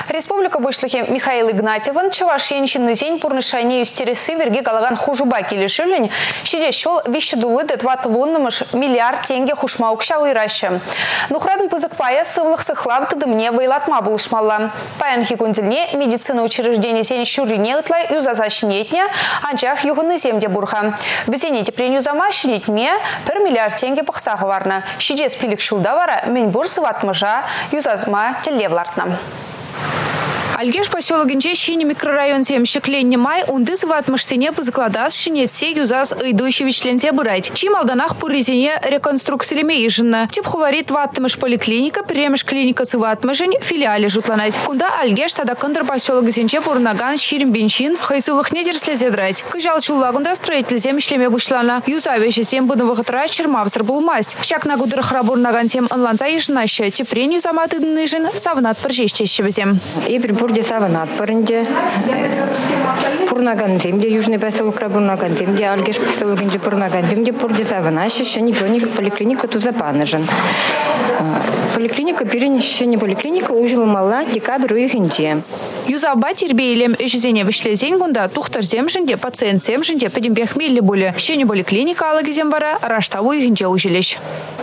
Республика Бушлыхе Михаил Игнатьеван Чуваш Янчинный день пурнышайне юстересы верге галаган хужуба келешилень. Щеде шел вещедулы детват воннымыш миллиард тенге хушма укшал и раще. Нухрадн пызык пая сывлых сыхлав тыдымне вайлатма булышмалла. Паян хикундельне медицина учреждений сень шурине ытлай юзазащинетне, анчах югыны земде бурха. Безене тепленю замащинетме 1 миллиард тенге пахсағы варна. Щеде спилик шулдавара меньбур сыватмыжа юзазма телевлартна. Альгеш поселогинче щини микрорайон земщикленне май унды сыватмыштене пызыкладас шинетсе юзас идущий вичленте бырать. Чим алданах пуризине реконструкциялеме ижинна. Тип хуларит ваттымыш поликлиника, премеш клиника сыватмыжень филиале жутланать. Кунда альгеш тада кындыр поселогинче пурнаган ширим бенчин хайсылых недерсле зедрать. Кыжал чуллагунда строитель земщлеме бушлана. Юза вещи зем будовых тра чермавзыр булмасть. Щак на гудыр храбурнаган зем анланца ижинаща. Тепрень юзамат идынныжин савнат пржещещевзем. Бурде саванат паренде пурнаган земде южный поселок Рабурнаган земде альгеш поселок инде пурнаган земде бурде саванаш еще не поликлиника туда панажен. Поликлиника перенесение поликлиника ужила мала декабрь уехинде. Юзаба тербейлем ежезене вышлезень гунда тухтар земжинде пациент земжинде педембех милли более. Еще не поликлиника алаги зембара раштаву уехинде ужилищ.